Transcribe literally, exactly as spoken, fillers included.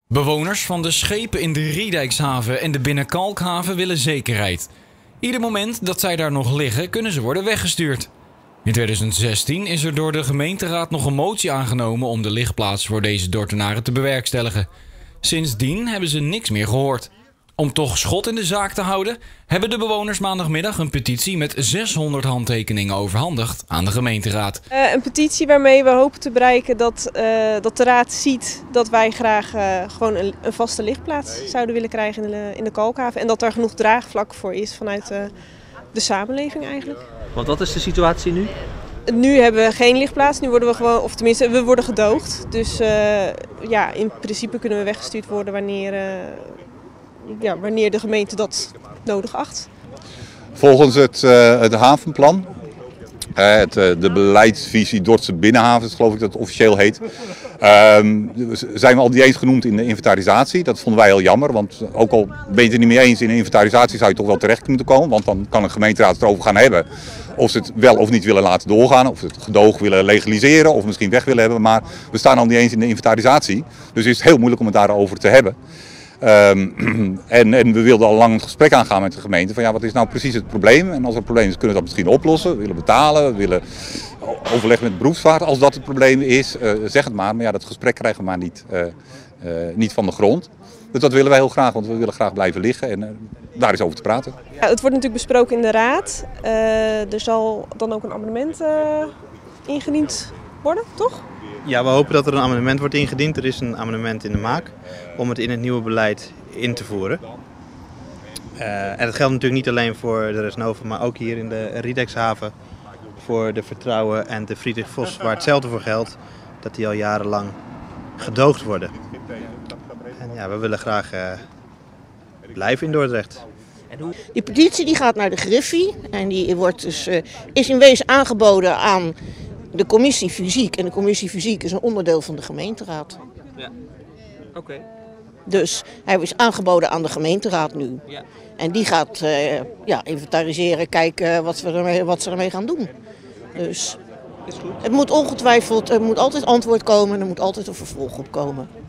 Bewoners van de schepen in de Riedijkshaven en de Binnenkalkhaven willen zekerheid. Ieder moment dat zij daar nog liggen, kunnen ze worden weggestuurd. In tweeduizend zestien is er door de gemeenteraad nog een motie aangenomen om de ligplaats voor deze Dordtenaren te bewerkstelligen. Sindsdien hebben ze niks meer gehoord. Om toch schot in de zaak te houden, hebben de bewoners maandagmiddag een petitie met zeshonderd handtekeningen overhandigd aan de gemeenteraad. Uh, een petitie waarmee we hopen te bereiken dat, uh, dat de raad ziet dat wij graag uh, gewoon een, een vaste ligplaats zouden willen krijgen in de, in de Kalkhaven. En dat daar genoeg draagvlak voor is vanuit uh, de samenleving eigenlijk. Want wat is de situatie nu? Nu hebben we geen ligplaats, nu worden we gewoon, of tenminste we worden gedoogd. Dus uh, ja, in principe kunnen we weggestuurd worden wanneer... Uh, Ja, wanneer de gemeente dat nodig acht. Volgens het, uh, het havenplan, uh, het, uh, de beleidsvisie Dordtse Binnenhavens, geloof ik dat het officieel heet, uh, zijn we al niet eens genoemd in de inventarisatie. Dat vonden wij heel jammer, want ook al ben je het er niet mee eens in de inventarisatie zou je toch wel terecht moeten komen. Want dan kan een gemeenteraad het erover gaan hebben of ze het wel of niet willen laten doorgaan, of ze het gedoog willen legaliseren of misschien weg willen hebben. Maar we staan al niet eens in de inventarisatie, dus is het heel moeilijk om het daarover te hebben. Um, en, en we wilden al lang een gesprek aangaan met de gemeente van ja, wat is nou precies het probleem? En als er een probleem is, kunnen we dat misschien oplossen. We willen betalen, we willen overleg met de beroepsvaart als dat het probleem is. Uh, zeg het maar, maar ja, dat gesprek krijgen we maar niet, uh, uh, niet van de grond. Dus dat willen wij heel graag, want we willen graag blijven liggen en uh, daar is over te praten. Ja, het wordt natuurlijk besproken in de raad. Uh, er zal dan ook een amendement uh, ingediend worden, toch? Ja, we hopen dat er een amendement wordt ingediend. Er is een amendement in de maak om het in het nieuwe beleid in te voeren. Uh, en dat geldt natuurlijk niet alleen voor de Resnova, maar ook hier in de Riedijkshaven voor de Vertrouwen en de Friedrich Voss, waar hetzelfde voor geldt, dat die al jarenlang gedoogd worden. En ja, we willen graag uh, blijven in Dordrecht. Die petitie die gaat naar de Griffie en die wordt dus, uh, is in wezen aangeboden aan de commissie fysiek. En de commissie fysiek is een onderdeel van de gemeenteraad. Ja, oké. Okay. Dus hij is aangeboden aan de gemeenteraad nu. Ja. En die gaat uh, ja, inventariseren, kijken wat, we ermee, wat ze ermee gaan doen. Dus is goed. Het moet ongetwijfeld, er moet altijd antwoord komen en er moet altijd een vervolg op komen.